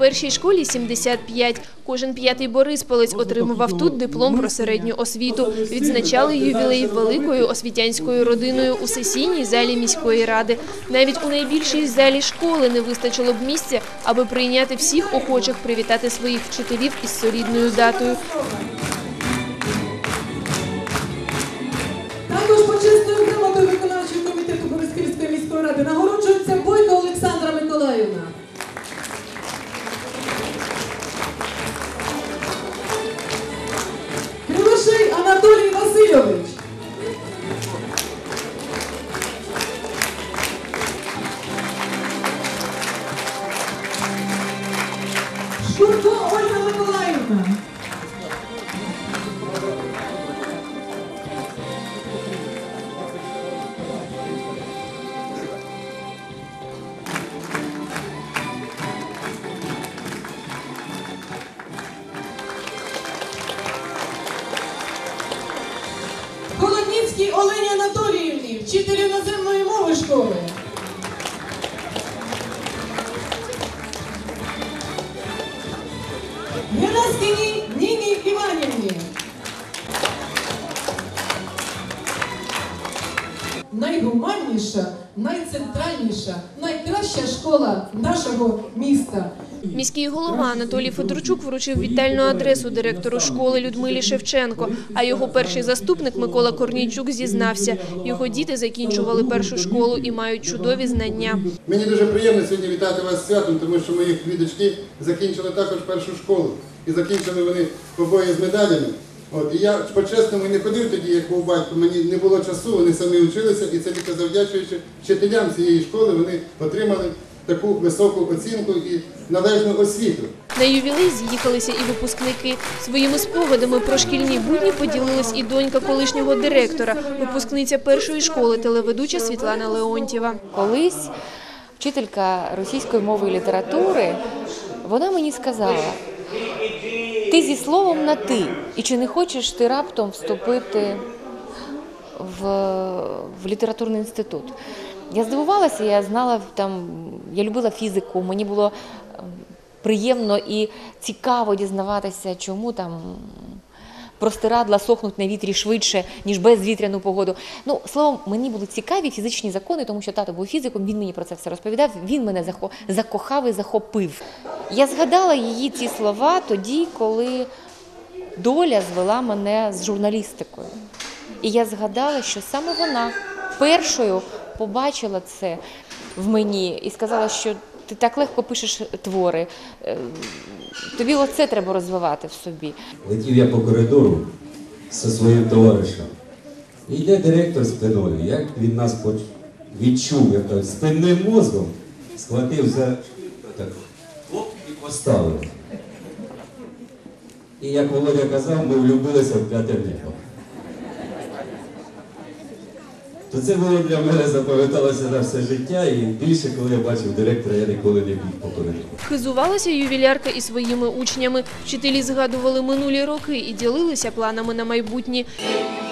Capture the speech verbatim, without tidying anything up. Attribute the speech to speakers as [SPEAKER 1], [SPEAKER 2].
[SPEAKER 1] першій школі сімдесят п'ять. Кожен п'ятий борисполець отримував тут диплом про середню освіту. Відзначали ювілей великою освітянською родиною у сесійній залі міської ради. Навіть у найбільшій залі школи не вистачило б місця, аби прийняти всіх охочих привітати своїх вчителів із солідною датою.
[SPEAKER 2] Також почесною грамотою виконавчого комітету Бориспільської міської ради нагороджується Бойко Олександра Миколаївна. Кривошей Анатолій Васильович. Шкурко Ольга Миколаївна. Холодніцькій Олені Анатоліївні, вчителю іноземної мови школи. Гераскіній Ніні Іванівні. Найгуманніша, найцентральніша, найкраща школа нашого міста.
[SPEAKER 1] Міський голова Анатолій Федорчук вручив вітальну адресу директору школи Людмилі Шевченко, а його перший заступник Микола Корнійчук зізнався, його діти закінчували першу школу і мають чудові знання.
[SPEAKER 3] Мені дуже приємно сьогодні вітати вас з святом, тому що мої дві дочки закінчили також першу школу. І закінчили вони обоє з медалями. От, і я по-чесному не ходив тоді, як був батько, мені не було часу, вони самі вчилися, і це тільки завдячуючи вчителям цієї школи, вони отримали таку високу оцінку і належну освіту.
[SPEAKER 1] На ювілей з'їхалися і випускники. Своїми спогадами про шкільні будні поділилась і донька колишнього директора, випускниця першої школи, телеведуча Світлана Леонтьєва.
[SPEAKER 4] Колись вчителька російської мови і літератури, вона мені сказала: ти зі словом на «ти», і чи не хочеш ти раптом вступити в, в літературний інститут? Я здивувалася, я знала, там, я любила фізику, мені було приємно і цікаво дізнаватися, чому там простирадла сохнуть на вітрі швидше, ніж безвітряну погоду. Ну, словом, мені були цікаві фізичні закони, тому що тато був фізиком, він мені про це все розповідав, він мене закохав і захопив. Я згадала її ці слова тоді, коли доля звела мене з журналістикою. І я згадала, що саме вона першою побачила це в мені і сказала, що ти так легко пишеш твори, тобі оце треба розвивати в собі.
[SPEAKER 5] Летів я по коридору зі своїм товаришем. І йде директор спиною, як він нас відчув, як так, спинним мозгом, схватив за так, і поставив. І як Володя казав, ми влюбилися в п'яте небо. То це було для мене, запам'яталося на все життя, і більше, коли я бачив директора, я ніколи не біг по коридору.
[SPEAKER 1] Хизувалася ювілярка і своїми учнями. Вчителі згадували минулі роки і ділилися планами на майбутнє.